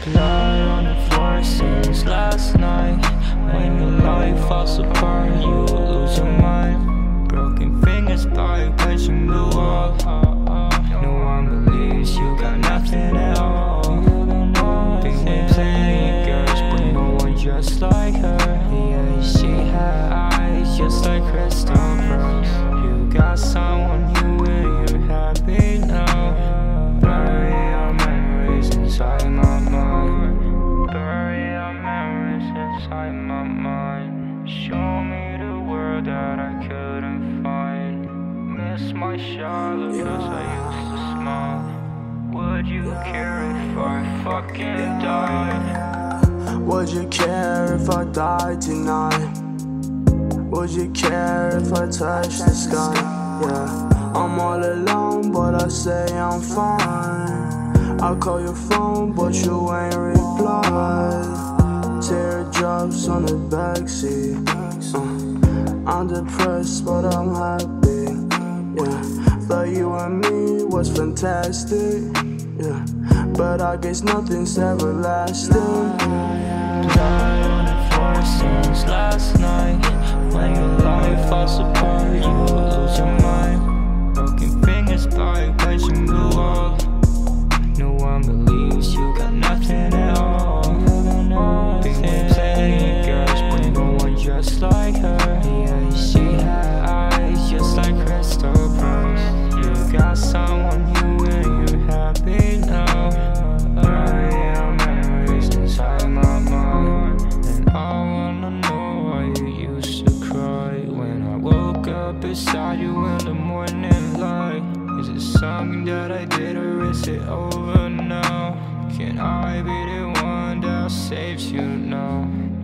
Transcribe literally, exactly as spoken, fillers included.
Lie on the floor since last night. When your life falls apart, you lose your mind. Broken fingers by pushing the wall. No one believes you got nothing at all. Been with plenty girls, but no one just like her. Yeah, she had eyes just like crystal pearls. You got someone you and you're happy now. Bury your memories inside my mind. Bury your memories inside my mind. Show me the world that I couldn't find. Miss my Charlotte cause I used to smile. Would you care if I fucking died? Would you care if I died tonight? Would you care if I touched the sky? Yeah, I'm all alone but I say I'm fine. I call your phone but you ain't reply. Teardrops on the backseat. uh, I'm depressed but I'm happy. Yeah, thought you and me was fantastic. Yeah, but I guess nothing's everlasting. Lie on the floor since last night. When your life falls apart, you lose your mind. Broken fingers by punching the wall. No one believes you got nothing at all. Been with plenty girls, but no one just like her. Yeah, she had eyes just like crystal pearls. You got someone you and you're happy now. Bury your memories inside my mind. And I wanna know why you used to cry when I woke up beside you in the morning light. Is it something that I did or is it over now? Can I be the one that saves you now?